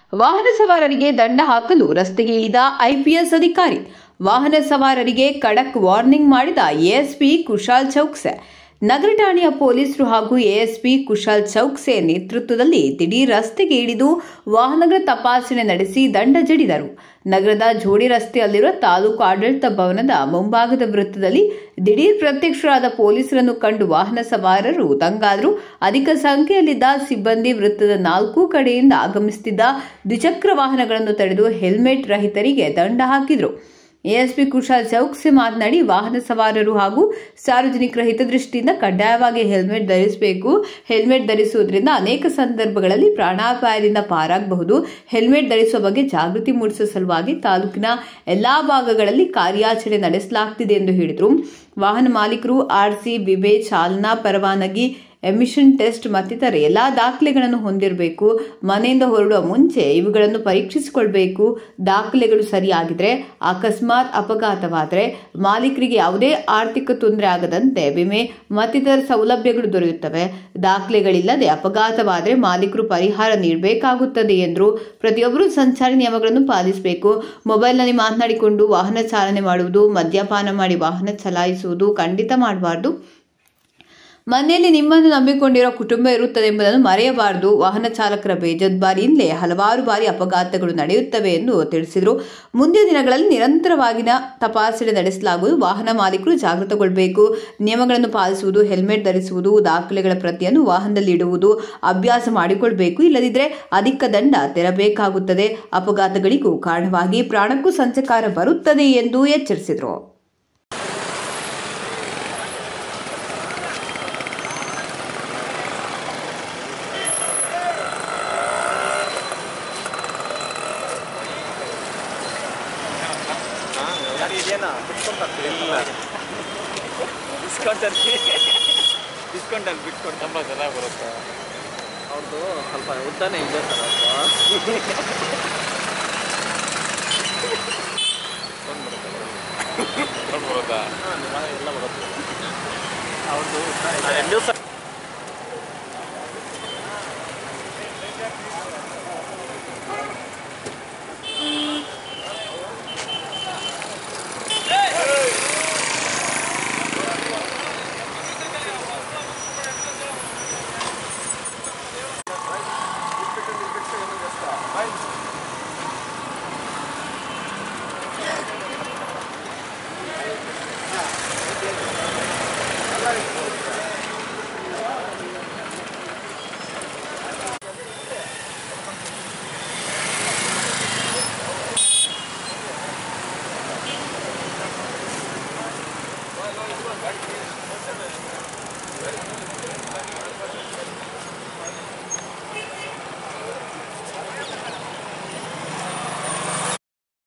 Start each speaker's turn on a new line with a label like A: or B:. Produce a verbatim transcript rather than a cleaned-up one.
A: ವಾಹನ ಸವಾರರಿಗೆ ದಂಡ ಹಾಕಲು ರಸ್ತೆಗೆ ಇಳಿದ ಐಪಿಎಸ್ ಅಧಿಕಾರಿ. ವಾಹನ ಸವಾರರಿಗೆ ಖಡಕ್ ವಾರ್ನಿಂಗ್ ಮಾಡಿದ ಎಎಸ್ಪಿ ಕುಶಾಲ್ ಚೌಕ್ಸೆ. ನಗರ ಠಾಣೆಯ ಪೊಲೀಸರು ಹಾಗೂ ಎಎಸ್ಪಿ ಕುಶಾಲ್ ಚೌಕ್ಸೆ ನೇತೃತ್ವದಲ್ಲಿ ದಿಢೀರ್ ರಸ್ತೆಗೆ ಇಳಿದು ವಾಹನಗಳ ತಪಾಸಣೆ ನಡೆಸಿ ದಂಡ ಜಡಿದರು. ನಗರದ ಜೋಡಿ ರಸ್ತೆಯಲ್ಲಿರುವ ತಾಲೂಕು ಆಡಳಿತ ಭವನದ ಮುಂಭಾಗದ ವೃತ್ತದಲ್ಲಿ ದಿಢೀರ್ ಪ್ರತ್ಯಕ್ಷರಾದ ಪೊಲೀಸರನ್ನು ಕಂಡು ವಾಹನ ಸವಾರರು ದಂಗಾದರು. ಅಧಿಕ ಸಂಖ್ಯೆಯಲ್ಲಿದ್ದ ಸಿಬ್ಬಂದಿ ವೃತ್ತದ ನಾಲ್ಕು ಕಡೆಯಿಂದ ಆಗಮಿಸುತ್ತಿದ್ದ ದ್ವಿಚಕ್ರ ವಾಹನಗಳನ್ನು ತಡೆದು ಹೆಲ್ಮೆಟ್ ರಹಿತರಿಗೆ ದಂಡ ಹಾಕಿದರು. ಎಎಸ್ಪಿ ಕುಶಾಲ್ ಚೌಕ್ಸೆ ಮಾತನಾಡಿ, ವಾಹನ ಸವಾರರು ಹಾಗೂ ಸಾರ್ವಜನಿಕರ ಹಿತದೃಷ್ಟಿಯಿಂದ ಕಡ್ಡಾಯವಾಗಿ ಹೆಲ್ಮೆಟ್ ಧರಿಸಬೇಕು. ಹೆಲ್ಮೆಟ್ ಧರಿಸುವುದರಿಂದ ಅನೇಕ ಸಂದರ್ಭಗಳಲ್ಲಿ ಪ್ರಾಣಾಪಾಯದಿಂದ ಪಾರಾಗಬಹುದು. ಹೆಲ್ಮೆಟ್ ಧರಿಸುವ ಬಗ್ಗೆ ಜಾಗೃತಿ ಮೂಡಿಸುವ ಸಲುವಾಗಿ ತಾಲೂಕಿನ ಎಲ್ಲಾ ಭಾಗಗಳಲ್ಲಿ ಕಾರ್ಯಾಚರಣೆ ನಡೆಸಲಾಗುತ್ತಿದೆ ಎಂದು ಹೇಳಿದರು. ವಾಹನ ಮಾಲೀಕರು ಆರ್ಸಿ, ವಿಮೆ, ಚಾಲನಾ ಪರವಾನಗಿ, ಎಮಿಷನ್ ಟೆಸ್ಟ್ ಮತ್ತಿತರ ಎಲ್ಲಾ ದಾಖಲೆಗಳನ್ನು ಹೊಂದಿರಬೇಕು. ಮನೆಯಿಂದ ಹೊರಡುವ ಮುಂಚೆ ಇವುಗಳನ್ನು ಪರೀಕ್ಷಿಸಿಕೊಳ್ಳಬೇಕು. ದಾಖಲೆಗಳು ಸರಿಯಾಗಿದ್ರೆ, ಅಕಸ್ಮಾತ್ ಅಪಘಾತವಾದರೆ ಮಾಲೀಕರಿಗೆ ಯಾವುದೇ ಆರ್ಥಿಕ ತೊಂದರೆ ಆಗದಂತೆ ವಿಮೆ ಮತ್ತಿತರ ಸೌಲಭ್ಯಗಳು ದೊರೆಯುತ್ತವೆ. ದಾಖಲೆಗಳಿಲ್ಲದೆ ಅಪಘಾತವಾದರೆ ಮಾಲೀಕರು ಪರಿಹಾರ ನೀಡಬೇಕಾಗುತ್ತದೆ ಎಂದರು. ಪ್ರತಿಯೊಬ್ಬರು ಸಂಚಾರಿ ನಿಯಮಗಳನ್ನು ಪಾಲಿಸಬೇಕು. ಮೊಬೈಲ್ನಲ್ಲಿ ಮಾತನಾಡಿಕೊಂಡು ವಾಹನ ಚಾಲನೆ ಮಾಡುವುದು, ಮದ್ಯಪಾನ ಮಾಡಿ ವಾಹನ ಚಲಾಯಿಸುವುದು ಖಂಡಿತ ಮಾಡಬಾರದು. ಮನೆಯಲ್ಲಿ ನಿಮ್ಮನ್ನು ನಂಬಿಕೊಂಡಿರೋ ಕುಟುಂಬ ಇರುತ್ತದೆ ಎಂಬುದನ್ನು ಮರೆಯಬಾರದು. ವಾಹನ ಚಾಲಕರ ಬೇಜವಾಬ್ದಾರಿಯಿಂದಲೇ ಹಲವಾರು ಬಾರಿ ಅಪಘಾತಗಳು ನಡೆಯುತ್ತವೆ ಎಂದು ತಿಳಿಸಿದರು. ಮುಂದಿನ ದಿನಗಳಲ್ಲಿ ನಿರಂತರವಾಗಿನ ತಪಾಸಣೆ ನಡೆಸಲಾಗುವುದು. ವಾಹನ ಮಾಲೀಕರು ಜಾಗೃತಗೊಳ್ಳಬೇಕು. ನಿಯಮಗಳನ್ನು ಪಾಲಿಸುವುದು, ಹೆಲ್ಮೆಟ್ ಧರಿಸುವುದು, ದಾಖಲೆಗಳ ಪ್ರತಿಯನ್ನು ವಾಹನದಲ್ಲಿ ಇಡುವುದು ಅಭ್ಯಾಸ ಮಾಡಿಕೊಳ್ಳಬೇಕು. ಇಲ್ಲದಿದ್ದರೆ ಅಧಿಕ ದಂಡ ತೆರಬೇಕಾಗುತ್ತದೆ. ಅಪಘಾತಗಳಿಗೂ ಕಾರಣವಾಗಿ ಪ್ರಾಣಕ್ಕೂ ಸಂಚಕಾರ ಬರುತ್ತದೆ ಎಂದು ಎಚ್ಚರಿಸಿದರು.
B: ಡಿಸ್ಕೌಂಟ್ ಅಲ್ಲಿ ಡಿಸ್ಕೌಂಟ್ ಅಲ್ಲಿ ಬಿಟ್ಕೊಂಡು ಸಂಬಳ ಚೆನ್ನಾಗಿ ಬರುತ್ತೆ. ಅವ್ರದ್ದು ಸ್ವಲ್ಪ ಉದ್ದಾನೆ ಇದೆ ಸರ್. ಅವ್ರದ್ದು ಬರುತ್ತಾ ಎಲ್ಲ ಬರುತ್ತೆ. ಅವ್ರದ್ದು ಎರಡು ದಿವಸ